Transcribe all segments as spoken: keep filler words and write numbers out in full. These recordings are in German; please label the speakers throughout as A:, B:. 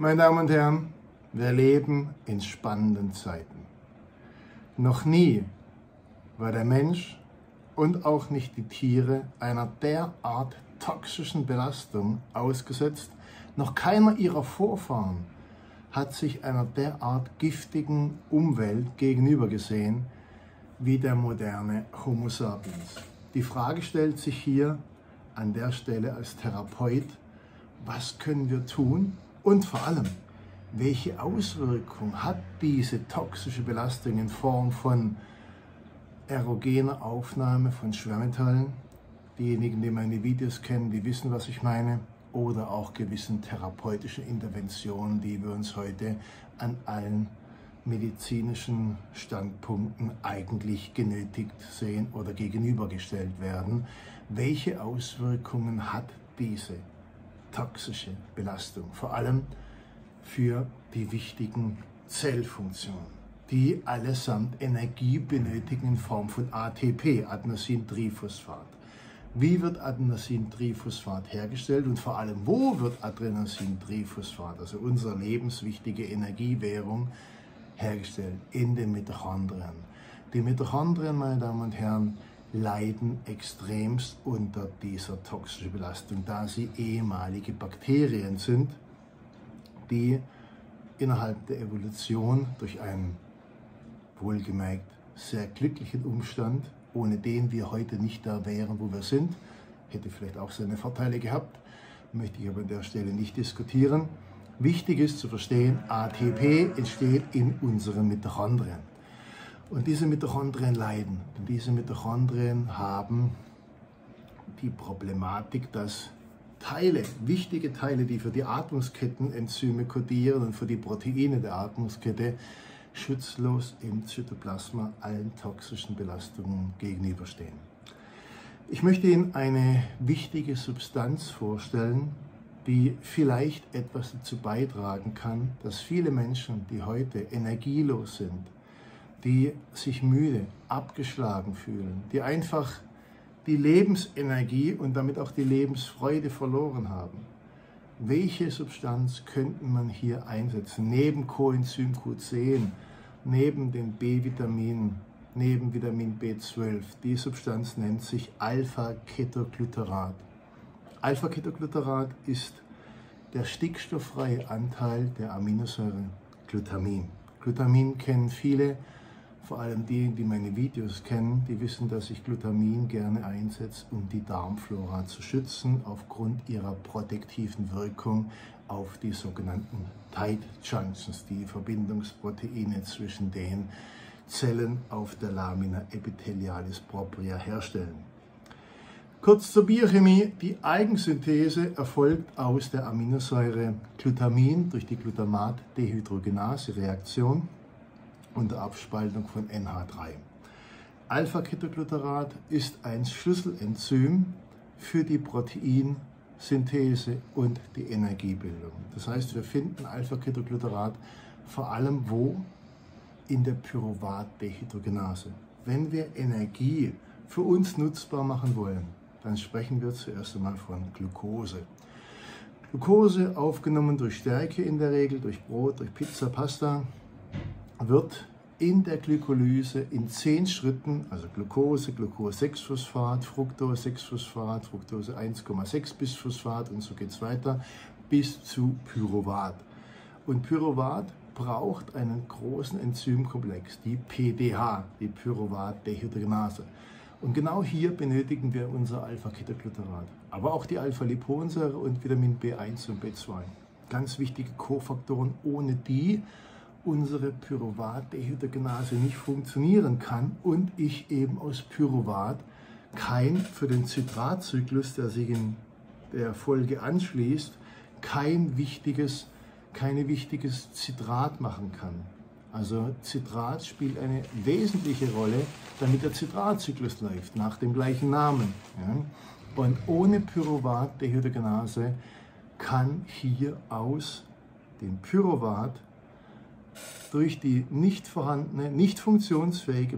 A: Meine Damen und Herren, wir leben in spannenden Zeiten. Noch nie war der Mensch und auch nicht die Tiere einer derart toxischen Belastung ausgesetzt. Noch keiner ihrer Vorfahren hat sich einer derart giftigen Umwelt gegenüber gesehen wie der moderne Homo sapiens. Die Frage stellt sich hier an der Stelle als Therapeut, was können wir tun und vor allem, welche Auswirkungen hat diese toxische Belastung in Form von erogener Aufnahme von Schwermetallen? Diejenigen, die meine Videos kennen, die wissen, was ich meine. Oder auch gewissen therapeutischen Interventionen, die wir uns heute an allen medizinischen Standpunkten eigentlich genötigt sehen oder gegenübergestellt werden. Welche Auswirkungen hat diese toxische Belastung? Vor allem für die wichtigen Zellfunktionen, die allesamt Energie benötigen in Form von A T P, Adenosintriphosphat. Wie wird Adenosintriphosphat hergestellt und vor allem, wo wird Adenosintriphosphat, also unsere lebenswichtige Energiewährung, hergestellt? In den Mitochondrien. Die Mitochondrien, meine Damen und Herren, leiden extremst unter dieser toxischen Belastung, da sie ehemalige Bakterien sind, die innerhalb der Evolution durch einen wohlgemerkt sehr glücklichen Umstand, ohne den wir heute nicht da wären, wo wir sind, hätte vielleicht auch seine Vorteile gehabt, möchte ich aber an der Stelle nicht diskutieren. Wichtig ist zu verstehen, A T P entsteht in unseren Mitochondrien. Und diese Mitochondrien leiden. Und diese Mitochondrien haben die Problematik, dass Teile, wichtige Teile, die für die Atmungskettenenzyme kodieren und für die Proteine der Atmungskette, schutzlos im Zytoplasma allen toxischen Belastungen gegenüberstehen. Ich möchte Ihnen eine wichtige Substanz vorstellen, die vielleicht etwas dazu beitragen kann, dass viele Menschen, die heute energielos sind, die sich müde, abgeschlagen fühlen, die einfach die Lebensenergie und damit auch die Lebensfreude verloren haben. Welche Substanz könnte man hier einsetzen? Neben Coenzym Q zehn, neben den B-Vitaminen, neben Vitamin B zwölf. Die Substanz nennt sich Alpha-Ketogluterat. Alpha-Ketogluterat ist der stickstofffreie Anteil der Aminosäure Glutamin. Glutamin kennen viele. Vor allem diejenigen, die meine Videos kennen, die wissen, dass ich Glutamin gerne einsetze, um die Darmflora zu schützen, aufgrund ihrer protektiven Wirkung auf die sogenannten Tight Junctions, die Verbindungsproteine zwischen den Zellen auf der Lamina epithelialis propria herstellen. Kurz zur Biochemie. Die Eigensynthese erfolgt aus der Aminosäure Glutamin durch die Glutamat-Dehydrogenase-Reaktion unter Abspaltung von N H drei. Alpha-Ketogluterat ist ein Schlüsselenzym für die Proteinsynthese und die Energiebildung. Das heißt, wir finden Alpha-Ketogluterat vor allem wo? In der Pyruvat-Dehydrogenase. Wenn wir Energie für uns nutzbar machen wollen, dann sprechen wir zuerst einmal von Glucose. Glucose, aufgenommen durch Stärke in der Regel, durch Brot, durch Pizza, Pasta, wird in der Glykolyse in zehn Schritten, also Glucose, Glucose sechs Phosphat, Fructose sechs Phosphat, Fructose eins Komma sechs Bisphosphat und so geht es weiter bis zu Pyruvat. Und Pyruvat braucht einen großen Enzymkomplex, die P D H, die Pyruvat-Dehydrogenase. Und genau hier benötigen wir unser Alpha-Ketogluterat, aber auch die Alpha-Liponsäure und Vitamin B eins und B zwei. Ganz wichtige Kofaktoren, ohne die unsere Pyruvat-Dehydrogenase nicht funktionieren kann und ich eben aus Pyruvat kein, für den Citratzyklus, der sich in der Folge anschließt, kein wichtiges, keine wichtiges Citrat machen kann. Also Citrat spielt eine wesentliche Rolle, damit der Citratzyklus läuft, nach dem gleichen Namen. Ja? Und ohne Pyruvat-Dehydrogenase kann hier aus dem Pyruvat durch die nicht vorhandene, nicht funktionsfähige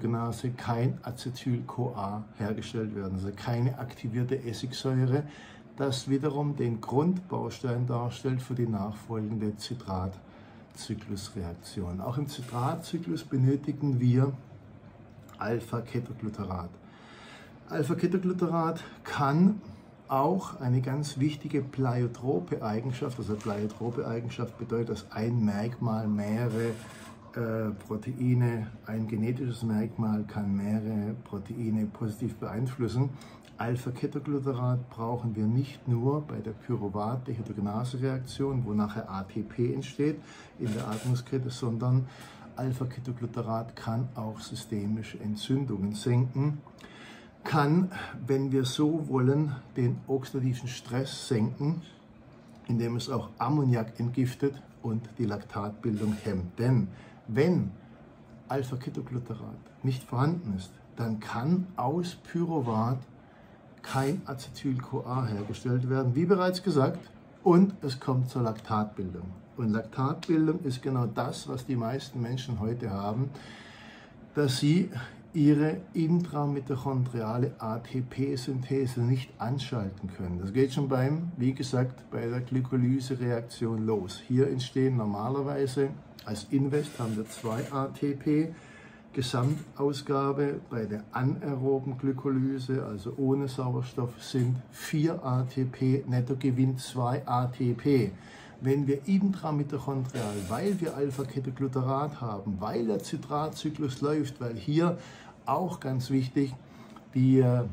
A: Pyruvat-Dehydrogenase kein Acetyl-CoA hergestellt werden, also keine aktivierte Essigsäure, das wiederum den Grundbaustein darstellt für die nachfolgende Citrat-Zyklus-Reaktion. Auch im Citrat-Zyklus benötigen wir Alpha-Ketoglutarat. Alpha-Ketoglutarat kann auch eine ganz wichtige pleiotrope Eigenschaft, also pleiotrope Eigenschaft bedeutet, dass ein Merkmal mehrere äh, Proteine, ein genetisches Merkmal kann mehrere Proteine positiv beeinflussen. Alpha-Ketoglutarat brauchen wir nicht nur bei der Pyruvat-Dehydrogenase-Reaktion, wo nachher A T P entsteht in der Atmungskette, sondern Alpha-Ketoglutarat kann auch systemische Entzündungen senken, kann, wenn wir so wollen, den oxidativen Stress senken, indem es auch Ammoniak entgiftet und die Laktatbildung hemmt. Denn wenn Alpha-Ketoglutarat nicht vorhanden ist, dann kann aus Pyruvat kein Acetyl-CoA hergestellt werden, wie bereits gesagt, und es kommt zur Laktatbildung. Und Laktatbildung ist genau das, was die meisten Menschen heute haben, dass sie ihre intramitochondriale A T P-Synthese nicht anschalten können. Das geht schon beim, wie gesagt, bei der Glykolyse-Reaktion los. Hier entstehen normalerweise, als Invest haben wir zwei A T P, Gesamtausgabe bei der anaeroben Glykolyse, also ohne Sauerstoff, sind vier A T P, Nettogewinn zwei A T P. Wenn wir intramitochondrial, weil wir Alpha-Ketoglutarat haben, weil der Citratzyklus läuft, weil hier auch ganz wichtig die äh,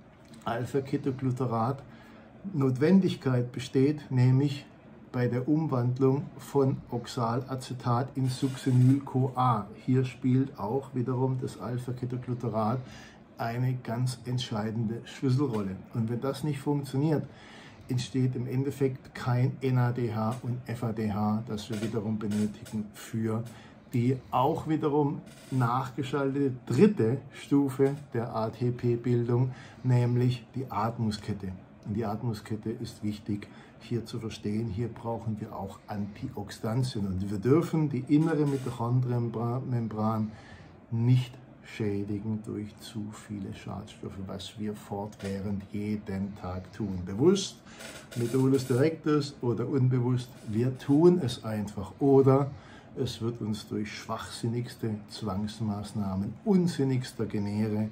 A: Alpha-Ketoglutarat Notwendigkeit besteht, nämlich bei der Umwandlung von Oxalacetat in Succinyl-CoA. Hier spielt auch wiederum das Alpha-Ketoglutarat eine ganz entscheidende Schlüsselrolle. Und wenn das nicht funktioniert, entsteht im Endeffekt kein N A D H und F A D H, das wir wiederum benötigen für die auch wiederum nachgeschaltete dritte Stufe der A T P-Bildung, nämlich die Atmungskette. Und die Atmungskette ist wichtig hier zu verstehen. Hier brauchen wir auch Antioxidantien und wir dürfen die innere Mitochondrienmembran nicht schädigen durch zu viele Schadstoffe, was wir fortwährend jeden Tag tun. Bewusst, mit Olus Directus oder unbewusst, wir tun es einfach. Oder es wird uns durch schwachsinnigste Zwangsmaßnahmen unsinnigster Genere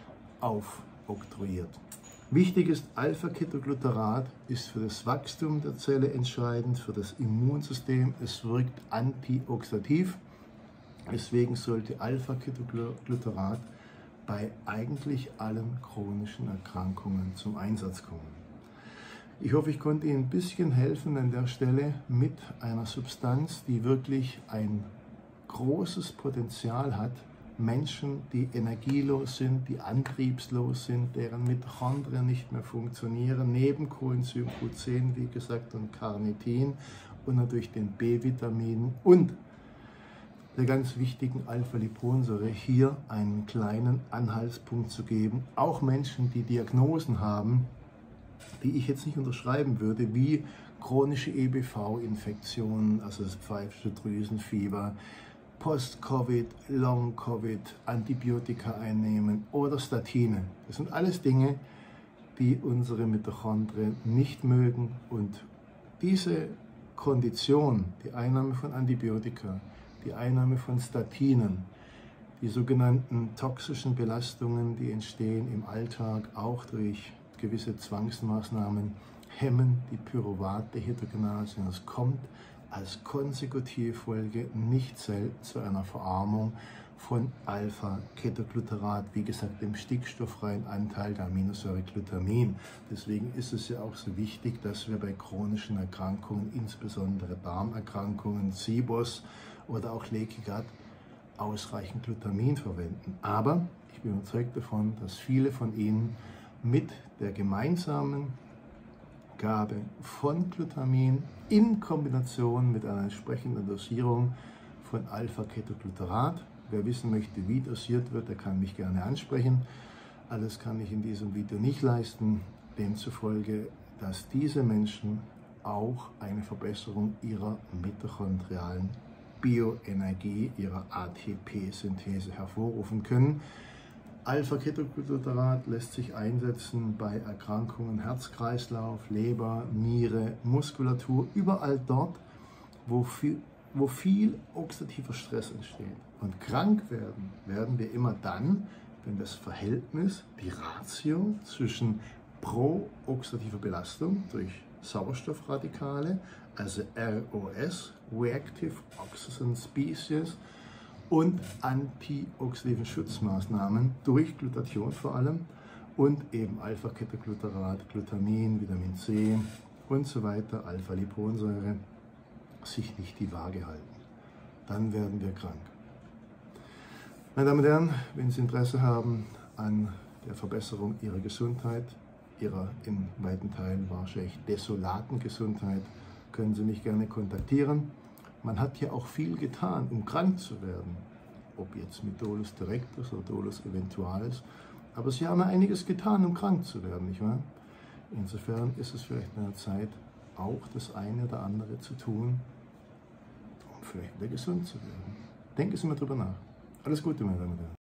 A: aufoktroyiert. Wichtig ist, Alpha-Ketoglutarat ist für das Wachstum der Zelle entscheidend, für das Immunsystem. Es wirkt antioxidativ. Deswegen sollte Alpha-Ketoglutarat bei eigentlich allen chronischen Erkrankungen zum Einsatz kommen. Ich hoffe, ich konnte Ihnen ein bisschen helfen an der Stelle mit einer Substanz, die wirklich ein großes Potenzial hat. Menschen, die energielos sind, die antriebslos sind, deren Mitochondrien nicht mehr funktionieren, neben Coenzym Q zehn, wie gesagt, und Carnitin und natürlich den B-Vitaminen und der ganz wichtigen Alpha-Liponsäure hier einen kleinen Anhaltspunkt zu geben. Auch Menschen, die Diagnosen haben, die ich jetzt nicht unterschreiben würde, wie chronische E B V-Infektionen, also das pfeifische Drüsenfieber, Post-Covid, Long-Covid, Antibiotika einnehmen oder Statine. Das sind alles Dinge, die unsere Mitochondrien nicht mögen und diese Kondition, die Einnahme von Antibiotika, die Einnahme von Statinen, die sogenannten toxischen Belastungen, die entstehen im Alltag, auch durch gewisse Zwangsmaßnahmen, hemmen die Pyruvat-Dehydrogenase. Und es kommt als konsekutive Folge nicht selten zu einer Verarmung von Alpha-Ketoglutarat, wie gesagt, dem stickstofffreien Anteil der Aminosäure Glutamin. Deswegen ist es ja auch so wichtig, dass wir bei chronischen Erkrankungen, insbesondere Darmerkrankungen, S I B O S oder auch Leaky Gut, ausreichend Glutamin verwenden. Aber ich bin überzeugt davon, dass viele von Ihnen mit der gemeinsamen Gabe von Glutamin in Kombination mit einer entsprechenden Dosierung von Alpha-Ketoglutarat. Wer wissen möchte, wie dosiert wird, der kann mich gerne ansprechen. Alles kann ich in diesem Video nicht leisten, demzufolge, dass diese Menschen auch eine Verbesserung ihrer mitochondrialen Bioenergie, ihrer A T P-Synthese hervorrufen können. Alpha-Ketoglutarat lässt sich einsetzen bei Erkrankungen Herz-Kreislauf, Leber, Niere, Muskulatur, überall dort, wo viel, wo viel oxidativer Stress entsteht. Und krank werden, werden wir immer dann, wenn das Verhältnis, die Ratio zwischen pro-oxidativer Belastung durch Sauerstoffradikale, also R O S, Reactive Oxygen Species, und antioxidativen Schutzmaßnahmen durch Glutathion vor allem und eben Alpha-Ketoglutarat, Glutamin, Vitamin C und so weiter, Alpha-Liponsäure, sich nicht die Waage halten. Dann werden wir krank. Meine Damen und Herren, wenn Sie Interesse haben an der Verbesserung Ihrer Gesundheit, Ihrer in weiten Teilen wahrscheinlich desolaten Gesundheit, können Sie mich gerne kontaktieren. Man hat ja auch viel getan, um krank zu werden, ob jetzt mit Dolus directus oder Dolus eventualis, aber Sie haben ja einiges getan, um krank zu werden, nicht wahr? Insofern ist es vielleicht an der Zeit, auch das eine oder andere zu tun, um vielleicht wieder gesund zu werden. Denken Sie mal drüber nach. Alles Gute, meine Damen und Herren.